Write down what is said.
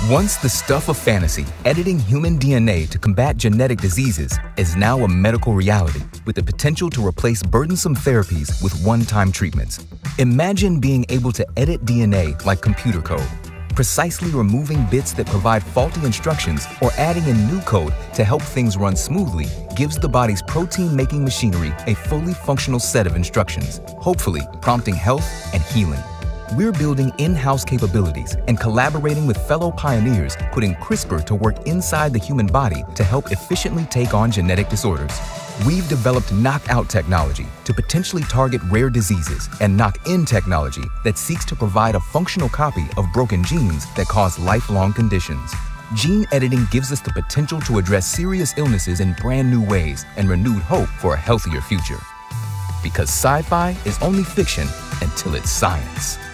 Once the stuff of fantasy, editing human DNA to combat genetic diseases is now a medical reality with the potential to replace burdensome therapies with one-time treatments. Imagine being able to edit DNA like computer code, precisely removing bits that provide faulty instructions or adding in new code to help things run smoothly gives the body's protein-making machinery a fully functional set of instructions, hopefully prompting health and healing. We're building in-house capabilities and collaborating with fellow pioneers, putting CRISPR to work inside the human body to help efficiently take on genetic disorders. We've developed knockout technology to potentially target rare diseases and knock-in technology that seeks to provide a functional copy of broken genes that cause lifelong conditions. Gene editing gives us the potential to address serious illnesses in brand new ways and renewed hope for a healthier future. Because sci-fi is only fiction until it's science.